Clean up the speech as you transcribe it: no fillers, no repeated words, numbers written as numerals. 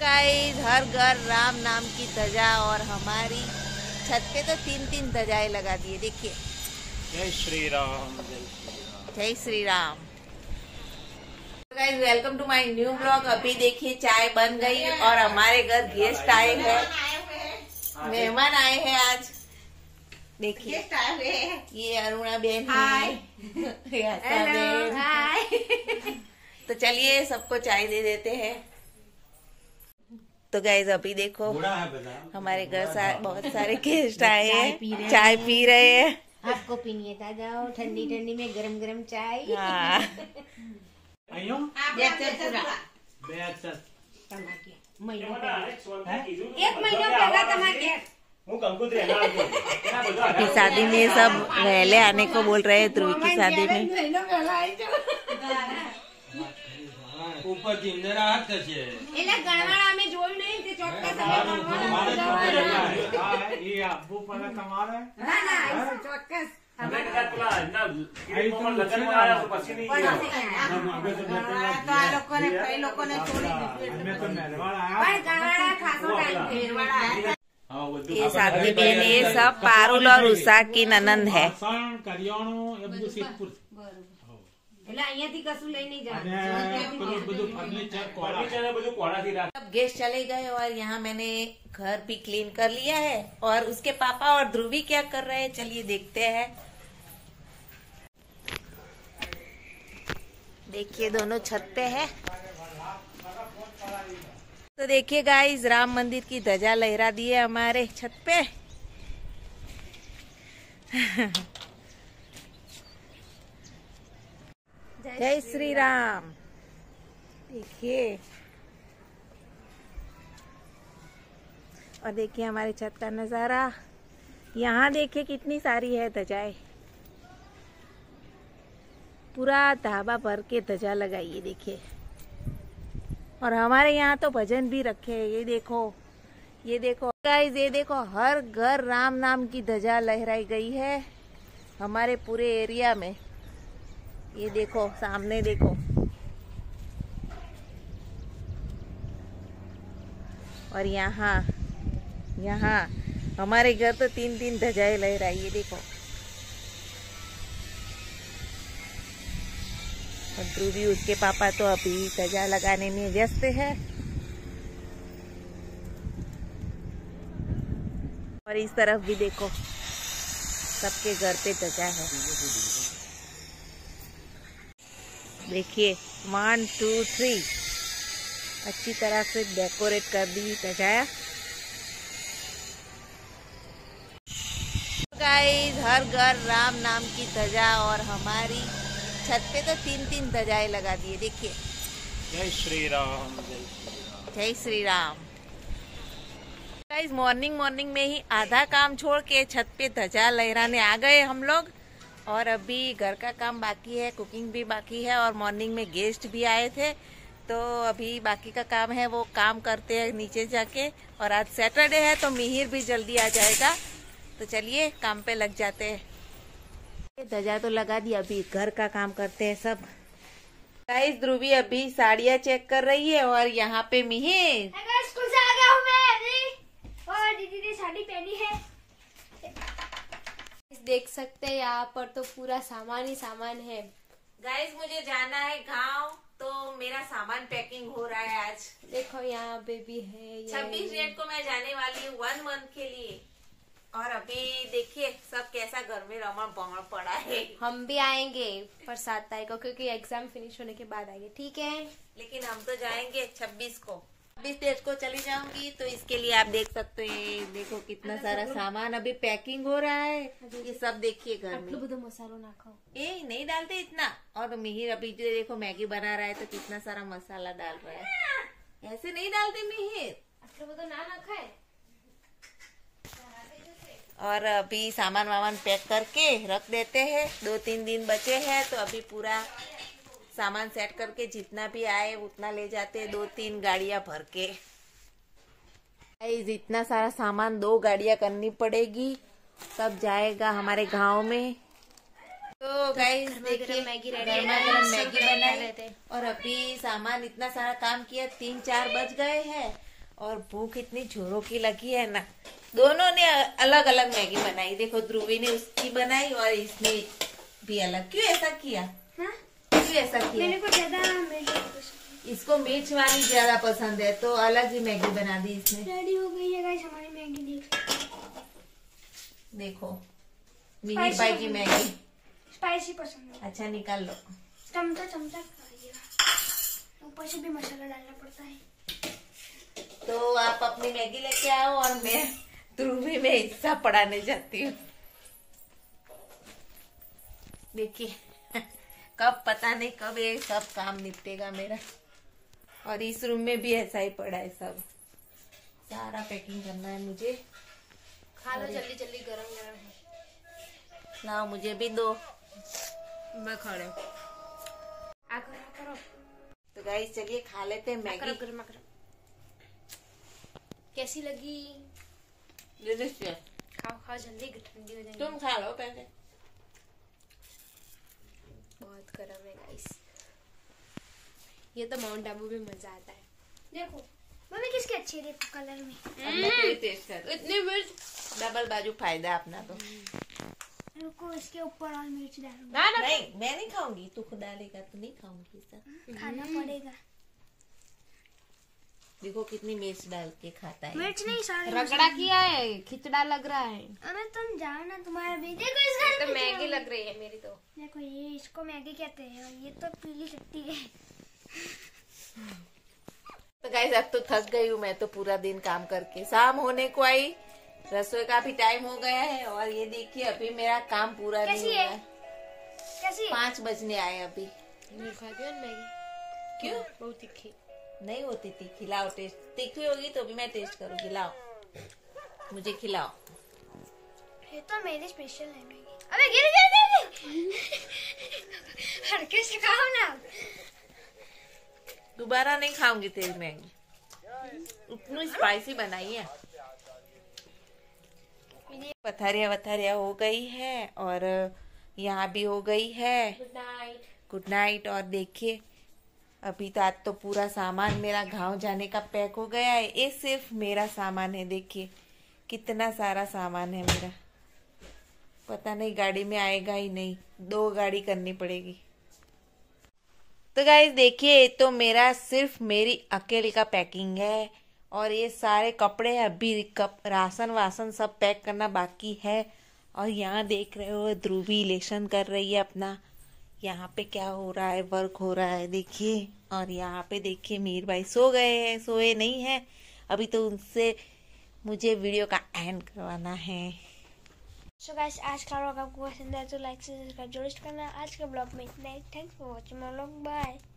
Guys, हर घर राम नाम की ध्वजा और हमारी छत पे तो 3-3 ध्वजाएं लगा दिए। देखिए, जय श्री राम, जय श्री राम, जय Shri Ram. Guys, welcome to my new blog. अभी देखिए चाय बन गई और हमारे घर गेस्ट आए हैं, मेहमान आए हैं आज। देखिए ये अरुणा बहन है। तो चलिए सबको चाय दे देते हैं। तो गाइस अभी देखो हमारे घर बहुत सारे गेस्ट आए हैं, चाय पी रहे हैं। आपको पीनी है तो जाओ, ठंडी ठंडी में गरम गरम चाय। हाँ। एक महीना पहला तमाके की शादी में सब पहले आने को बोल रहे हैं। ध्रुवी की शादी में ઉપર જીમનેરા હાથ છે એટલે ગણવાળા અમે જોયું નહીં તે ચોક્કસ ये अब्बू पहले तुम्हारे ના ના ચોક્કસ તો આ લોકોને એ લોકોને છોડી દીધું પણ ગણવાળા ખાસો ટાઈમ ફેરવાળા ये शादी में ये सब पारुल और उषा की ननंद है। करियाणो એ બધું સિદ્ધપુર એટલે અહીંયાથી કશું લઈ નહીં અને જવાનું। બધું ફર્નિચર બધું કોળાથી રાખ। अब गेस्ट चले गए और यहाँ मैंने घर भी क्लीन कर लिया है। और उसके पापा और ध्रुवी क्या कर रहे हैं, चलिए देखते हैं। देखिए दोनों छत पे है। तो देखिए गाइस, राम मंदिर की ध्वजा लहरा दी है हमारे छत पे। जय श्री राम। देखिए, और देखिए हमारे छत का नजारा। यहाँ देखिए कितनी सारी है ध्वजाएं, पूरा ढाबा भर के ध्वजा लगाइए। देखिए, और हमारे यहाँ तो भजन भी रखे हैं। ये देखो, ये देखो गाइस, ये देखो हर घर राम नाम की ध्वजा लहराई गई है हमारे पूरे एरिया में। ये देखो सामने देखो, और यहाँ यहाँ हमारे घर तो 3-3 ध्वजाएं लहराई। ये देखो, और ध्रुवी उसके पापा तो अभी ध्वजा लगाने में व्यस्त है। और इस तरफ भी देखो, सबके घर पे ध्वजा है। देखिए 1 2 3 अच्छी तरह से डेकोरेट कर दी ध्वजा। गाइस, हर घर राम नाम की ध्वजा और हमारी छत पे तो 3-3 ध्वजाएं लगा दिए। देखिए, जय श्री राम, जय श्री राम, जय श्री राम। गाइस, मॉर्निंग में ही आधा काम छोड़ के छत पे ध्वजा लहराने आ गए हम लोग। और अभी घर का काम बाकी है, कुकिंग भी बाकी है, और मॉर्निंग में गेस्ट भी आए थे। तो अभी बाकी का काम है वो काम करते हैं नीचे जाके। और आज सैटरडे है तो मिहिर भी जल्दी आ जाएगा। तो चलिए काम पे लग जाते हैं। ध्वजा तो लगा दी, अभी घर का काम करते हैं सब। गाइस, ध्रुवी अभी साड़ियाँ चेक कर रही है और यहाँ पे मिहिर स्कूल से आ गया हूँ मैं और दीदी ने साड़ी पहनी है। देख सकते हैं यहाँ पर तो पूरा सामान ही सामान है। गाइस, मुझे जाना है गांव, तो मेरा सामान पैकिंग हो रहा है आज। देखो यहाँ पे भी है 26 डेट को मैं जाने वाली हूँ 1 मंथ के लिए। और अभी देखिए सब कैसा घर में रमण भमण पड़ा है। हम भी आएंगे पर 7 तारीख को, क्योंकि एग्जाम फिनिश होने के बाद आएंगे। ठीक है, लेकिन हम तो जाएंगे 26 को। 26 डेट को चली जाऊंगी, तो इसके लिए आप देख सकते हैं। देखो कितना सारा सामान अभी पैकिंग हो रहा है। ये सब देखिए घर में। मसालो ना खाओ, ए नहीं डालते इतना। और मिहिर अभी जो देखो मैगी बना रहा है तो कितना सारा मसाला डाल रहा है। ऐसे नहीं डालते मिहिर। ना खाए। और अभी सामान वामान पैक करके रख देते हैं। 2-3 दिन बचे हैं तो अभी पूरा सामान सेट करके जितना भी आए उतना ले जाते हैं, 2-3 गाड़ियां भर के। इतना सारा सामान 2 गाड़ियां करनी पड़ेगी तब जाएगा हमारे गांव में। तो गाइस देखिए मैगी बनाई और अभी सामान इतना सारा काम किया, 3-4 बज गए हैं और भूख इतनी जोरों की लगी है ना। दोनों ने अलग अलग मैगी बनाई। देखो ध्रुवी ने उसकी बनाई और इसने भी अलग। क्यों ऐसा किया? हाँ? क्यों ऐसा किया? मेरे को ज्यादा मिर्च पसंद इसको मिर्च वाली ज्यादा पसंद है तो अलग ही मैगी बना दी इसने। है। रेडी हो गई है गाइस हमारी मैगी। देखो मिनी पाई की मैगी। स्पाइसी पसंद है। अच्छा निकाल लो। चमचा खाइएगा, ऊपर से भी मसाला डालना पड़ता है। तो आप अपनी मैगी लेके आओ और मैं ध्रुवी में हिस्सा पढ़ाने जाती हूँ। देखिए कब पता नहीं कब ये सब काम निपटेगा मेरा। और इस रूम में भी ऐसा ही पड़ा है सब। सारा पैकिंग करना है मुझे। खा लो जल्दी जल्दी, गरम गरम है। लाओ मुझे भी दो। मैं खा रही हूँ। करो तो गाइस चलिए खा लेते हैं मैगी। करो। कैसी लगी? डिलीशियस। खाओ जल्दी, ठंडी हो जाएगी। तुम खा लो पहले। बहुत गरम है गाइस। ये तो माउंट आबू में मजा आता है। देखो मम्मी किसकी अच्छी है कलर में। अपना कोई टेस्ट कर। इतनी मिर्च। डबल बाजू फायदा है अपना तो। रुको इसके ऊपर और मिर्च डालूंगी। नहीं मैं नहीं खाऊंगी। तू खुद डालेगा तो नहीं खाऊंगी सर। खाना पड़ेगा। देखो कितनी मिर्च डाल के खाता है। मिर्च नहीं सारे रगड़ा किया है, खिचड़ा लग रहा है। अरे तुम जाओ ना, तुम्हारा भी देखो इस घर तो में मैगी लग रही है मेरी तो। देखो ये इसको मैगी कहते हैं और ये तो पीली चट्टी है। तो गाइस अब तो थक गई हूँ मैं तो पूरा दिन काम करके। शाम होने को आई, रसोई का भी टाइम हो गया है और ये देखिए अभी मेरा काम पूरा नहीं कैसी हुआ है? है। कैसी है? 5 बजने आए अभी। खाती हो मैगी? क्यों? बहुत तीखी नहीं होती थी। खिलाओ टेस्ट। तीखी होगी तो भी मैं टेस्ट करूँगी। लाओ मुझे खिलाओ। ये तो मेरी स्पेशल है मैगी। अबे गिर हड़के से खाओ ना। दोबारा नहीं खाऊंगी तेरी मैगी। उतनी स्पाइसी बनाई है। पथारिया वथारिया हो गई है और यहाँ भी हो गई है। Good night. और देखिए अभी तो आज तो पूरा सामान मेरा गांव जाने का पैक हो गया है। ये सिर्फ मेरा सामान है। देखिए कितना सारा सामान है मेरा। पता नहीं गाड़ी में आएगा ही नहीं। 2 गाड़ी करनी पड़ेगी। तो गाइस देखिए ये तो मेरा सिर्फ मेरी अकेले का पैकिंग है और ये सारे कपड़े अभी राशन वासन सब पैक करना बाकी है। और यहाँ देख रहे हो ध्रुवी इलेक्शन कर रही है अपना। यहाँ पे क्या हो रहा है, वर्क हो रहा है देखिए। और यहाँ पे देखिए मीर भाई सो गए हैं, सोए नहीं हैं अभी तो उनसे मुझे वीडियो का एंड करवाना है। सो गाइस आज का व्लॉग आपको पसंद आया तो लाइक से सब्सक्राइब जरूर करना। आज के ब्लॉग में इतना ही। Thanks for watching my vlog. Bye.